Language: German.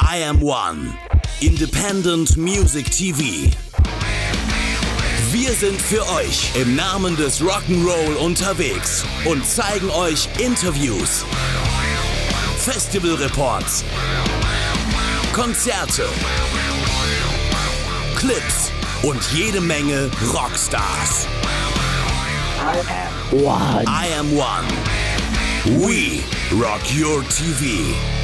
I Am One. Independent Music TV. Wir sind für euch im Namen des Rock'n'Roll unterwegs und zeigen euch Interviews, Festivalreports, Konzerte, Clips und jede Menge Rockstars. I am one. I Am One. We rock your TV.